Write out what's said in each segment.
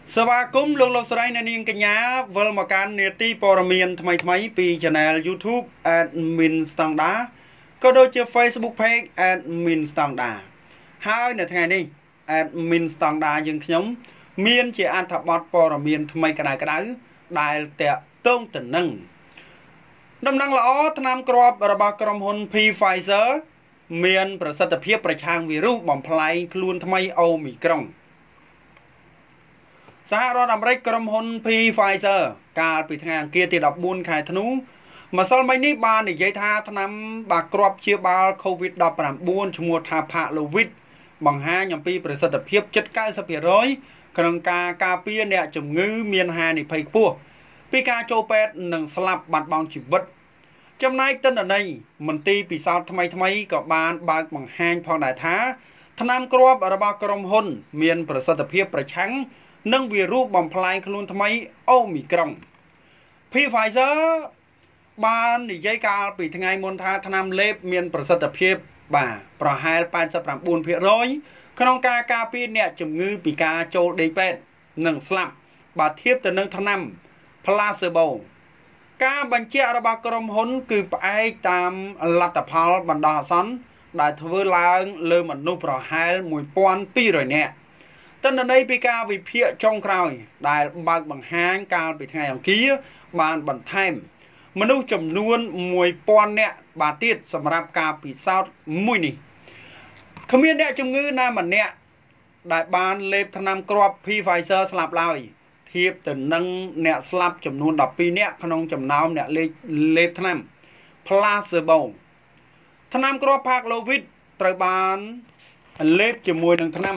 สวัสดีលោកលោកស្រីអ្នកនាងកញ្ញាវិលមកកាន់នេតិព័ត៌មានថ្មីៗពី Channel YouTube Admin Standard ក៏ដូចជា Facebook Page Admin Standard ហើយនៅថ្ងៃនេះ Admin Standard យើងខ្ញុំមានជាអត្ថបទព័ត៌មានថ្មីក្តៅៗដែលតាក់ទងទៅនឹងដំណឹងល្អថ្នាំគ្រាប់របស់ក្រុមហ៊ុន Pfizer មានប្រសិទ្ធភាពប្រឆាំងវីរុសបំផ្លាញខ្លួនថ្មីអូមីក្រុងសហរដ្ឋអាមេរិកក្រុមហ៊ុន Pfizer កាលពីថ្ងៃអង្គារទី14ខែធ្នូម្សិលមិញនេះបាននិយាយថាថ្នាំបាគ្រាប់ព្យាបាល COVID-19 ឈ្មោះថា Paxlovid បង្ហាញអំពីប្រសិទ្ធភាពជិត 90% ក្នុងការការពារអ្នកជំងឺមានហានិភ័យខ្ពស់ពីការចូលពេទ្យនិងស្លាប់បាត់បង់ជីវិតចំណែកទិន្នន័យមន្ទីរពិសោធន៍ថ្មីៗក៏បានបើកបង្ហាញផងដែរថាថ្នាំគ្រាប់របស់ក្រុមហ៊ុនមានប្រសិទ្ធភាពប្រឆាំងនឹងវីរុសបំផ្លាញខ្លួនថ្មីអូមីក្រុង Pfizer បាននិយាយកាលពីថ្ងៃមុនថាថ្នាំលេបមានប្រសិទ្ធភាពបាទប្រហែល 89% ក្នុងការការពារអ្នកជំងឺពីការចូលដេកពេទ្យនិងស្លាប់បើធៀបទៅនឹងថ្នាំ Placebo ការបញ្ជាក់របស់ក្រុមហ៊ុនគឺផ្អែកតាមលទ្ធផលបណ្ដោះអាសន្នដែលធ្វើឡើងលើមនុស្សប្រហែល 1200 នាក់ទិន្នន័យពីការវិភាគចុងក្រោយដែលបើកបង្ហាញកាលពីថ្ងៃអង្គារបានបន្ថែមមនុស្សចំនួន 1000 នាក់បាទទៀតសម្រាប់ការពិសោធន៍មួយនេះគ្មានអ្នកជំងឺណាម្នាក់ដែលបានលេបថ្នាំគ្រាប់ Pfizer ស្លាប់ឡើយធៀបទៅនឹងអ្នកស្លាប់ចំនួន 12 នាក់ក្នុងចំណោមអ្នកលេបថ្នាំ Placebo ថ្នាំគ្រាប់ Paxlovid ត្រូវបានលេបជាមួយនឹងថ្នាំ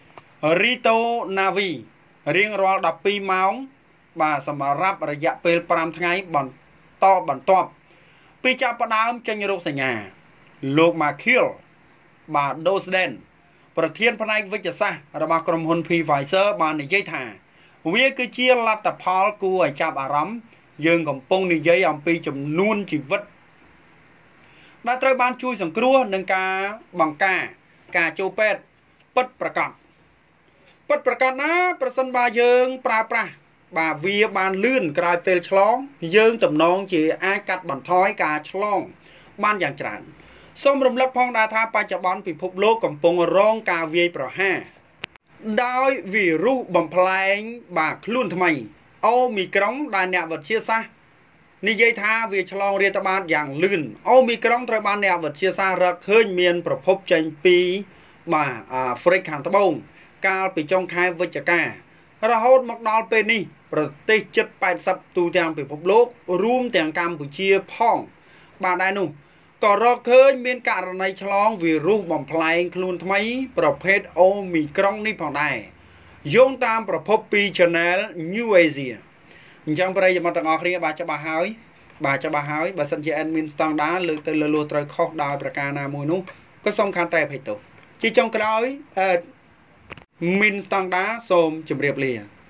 Ritonavir រៀងរាល់ 12 ម៉ោងបាទសម្រាប់រយៈពេល 5 ថ្ងៃបន្ទាប់ពីចាប់ផ្ដើមចេញរោគសញ្ញាលោក Michael បាទ Dosden ប្រធានផ្នែកវិទ្យាសាស្ត្ររបស់ក្រុមហ៊ុន Pfizer បាននិយាយថាវាគឺជាលទ្ធផលគួរឲ្យចាប់អារម្មណ៍យើងកំពុងនិយាយអំពីចំនួនជីវិតដែលត្រូវបានជួយសង្គ្រោះនឹងការបង្ការចូលពេទ្យពិតប្រាកដណាប្រសិនបើយើងប្រើប្រាស់បាទវាបានលឿនក្រោយពេលឆ្លងយើងទំនងជាអាចកាត់បន្ថយការឆ្លងបានយ៉ាងច្រើនសូមរំលឹកផងដែរថាបច្ចុប្បន្នពិភពលោកកំពុងរងការវាយប្រហារដោយវីរុសបំផ្លែងបាទខ្លួនថ្មីអូមីក្រុងដែលអ្នកវិទ្យាសាស្ត្រនិយាយថាវាឆ្លងរាតត្បាតយ៉ាងលឿនអូមីក្រុងត្រូវបានអ្នកវិទ្យាសាស្ត្ររកឃើញមានប្រភពចេញពីបាទអាហ្វ្រិកខាងត្បូងកាលពីចុងខែវិច្ឆិការហូតមកដល់ពេលនេះប្រទេសជិត 80 ទូទាំងពិភពលោករួមទាំងកម្ពុជាផងបាទដែរនោះក៏រកឃើញមានករណីឆ្លងវីរុសបំផ្លែងខ្លួនថ្មីប្រភេទអូមីក្រុងនេះផងដែរយោងតាមប្រភពពី Channel New Asia អញ្ចឹងប្រិយមិត្តទាំងអស់គ្នាបាទច្បាស់ហើយបើសិនជា Admin Standard លើកទៅលើត្រូវខុសដោយប្រការណាមួយនោះក៏សូមខន្តីអភ័យទោសជាចុងក្រោយAdmin Standard សូមជម្រាបលា